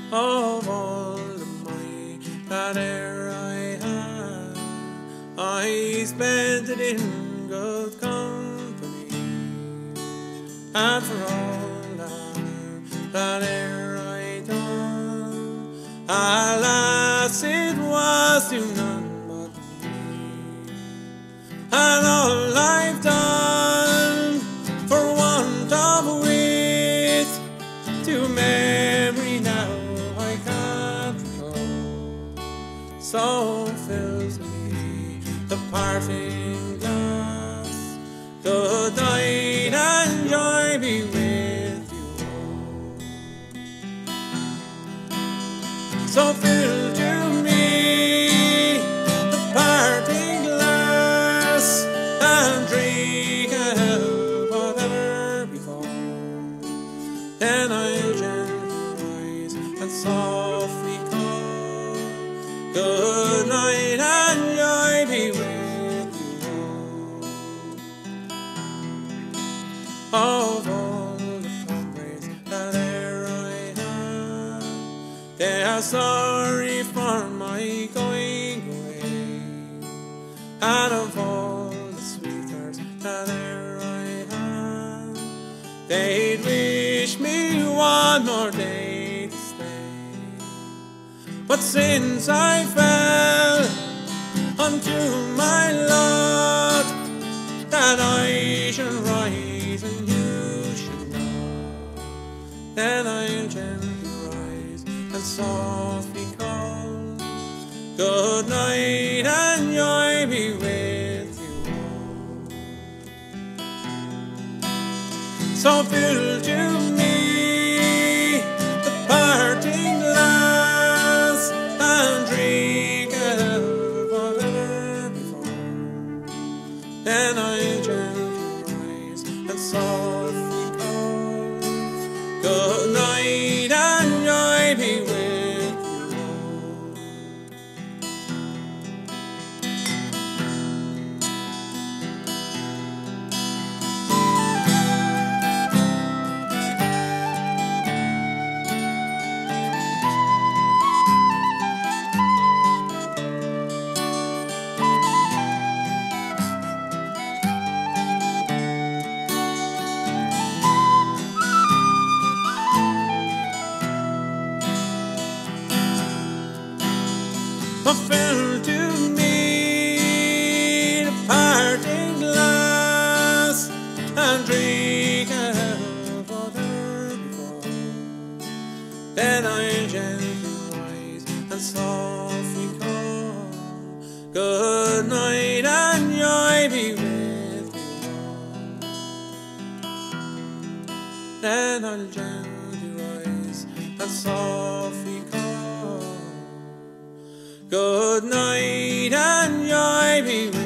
of all the money that e'er I had. I spent it in good company, and for all that e'er I done, alas, it was to none but me. And all I've done for want of wit, to memory now I can't recall. So fills me the parting glass. Good night and joy be with you all. So fill to me the parting glass, and drink out whatever befall. Then I'll gently rise and softly call, good night and joy be with you all. Of all the comrades that e'er I had, they are sorry for my going away. And of all the sweethearts that e'er I had, they'd wish me one more day to stay. But since I fell unto my lot, that I should rise and you should not, then I'll gently rise and softly call, good night and joy be with you all. So fill to me the parting glass, and drink out whatever before. Then I'll gently rise and softly call, good night and joy be with you all. Fill to me the parting glass, and drink out whatever before. Then I'll gently rise and softly call, good night and joy be with you all. Then I'll gently rise and softly call, good night and joy be with you.